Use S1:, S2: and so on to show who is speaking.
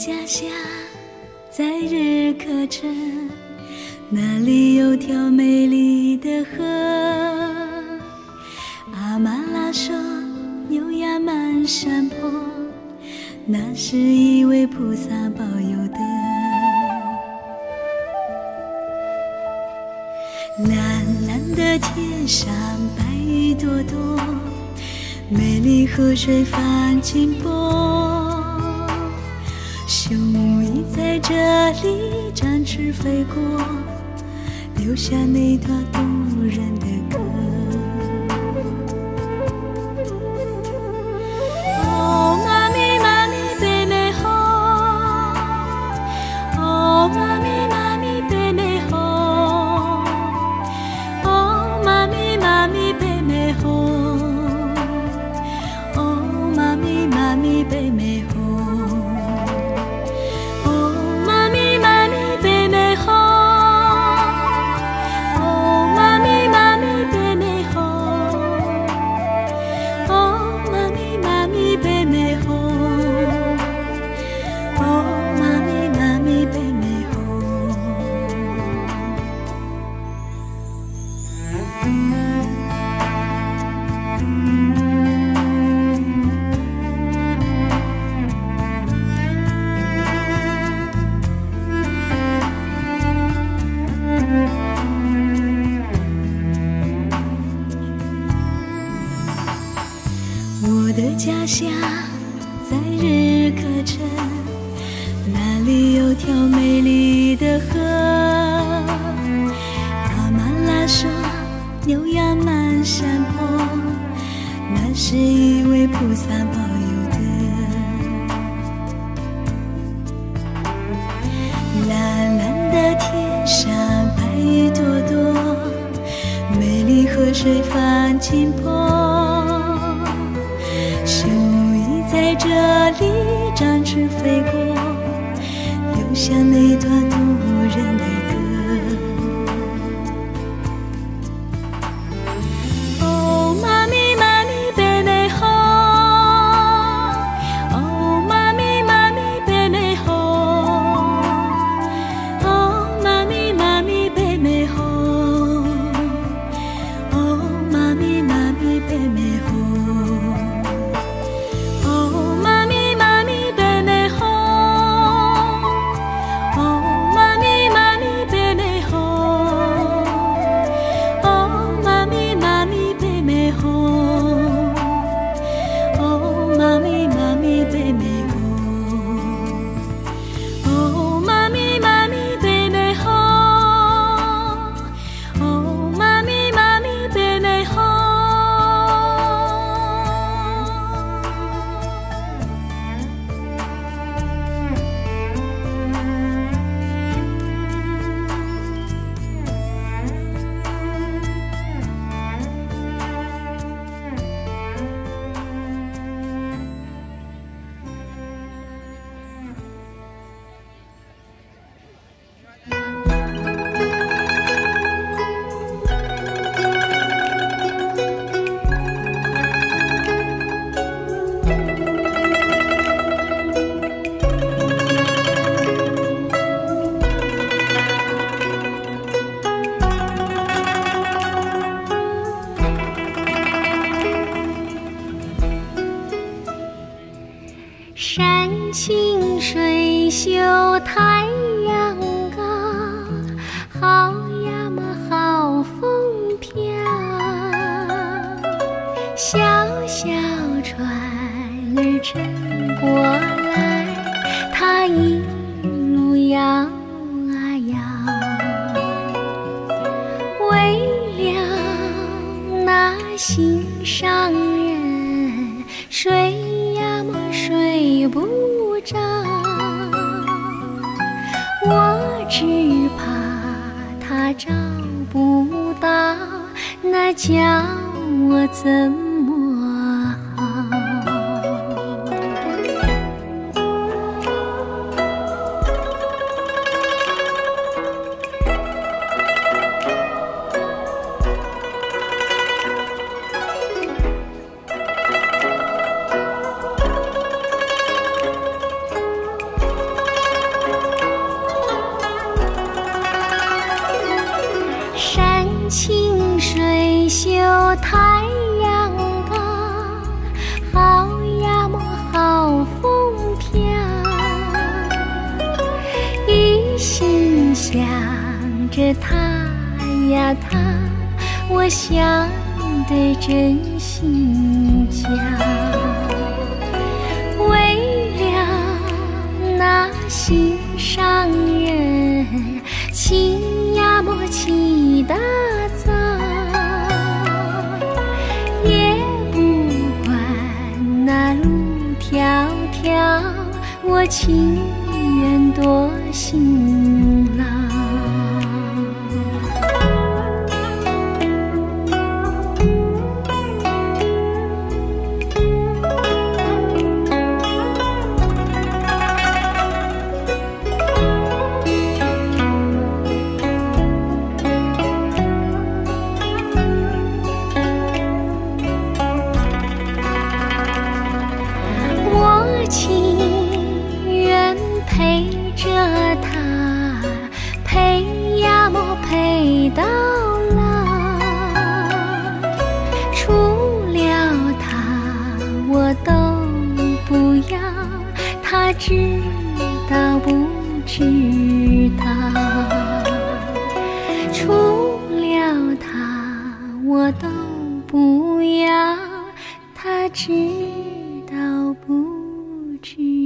S1: 家乡在日喀城，那里有条美丽的河。阿玛拉说牛羊满山坡，那是一位菩萨保佑的。蓝蓝的天上白云朵朵，美丽河水泛金波。雄鹰在这里展翅飞过，留下那段动人的歌。哦，妈咪妈咪贝美吼，哦，妈咪妈咪贝美吼，哦，妈咪妈咪贝美吼，哦，妈咪妈咪贝美吼。家乡在日喀城，那里有条美丽的河。阿玛拉说牛羊满山坡，那是一位菩萨保佑的。蓝蓝的天上白云朵朵，美丽河水泛金波。在这里展翅飞过，留下那段动人的歌。哦，妈咪妈咪贝美吼，哦，妈咪妈咪贝美吼，哦，妈咪妈咪贝美吼，哦，妈咪妈咪贝美吼。
S2: 山清水秀太阳高，好呀嘛好风飘。小小船儿撑过来，它一路摇啊摇，为了那心上人睡睡不着，我只怕他找不到，那叫我怎么好？ 一宿太阳光，好呀么好风飘，一心想着他呀他，我想得真心焦。为了那心上人，起呀么起得早，也不管那路迢迢，我情愿多辛劳。情愿陪着他，陪呀么陪到老。除了他我都不要，他知道不知道？除了他我都不要，他知道不知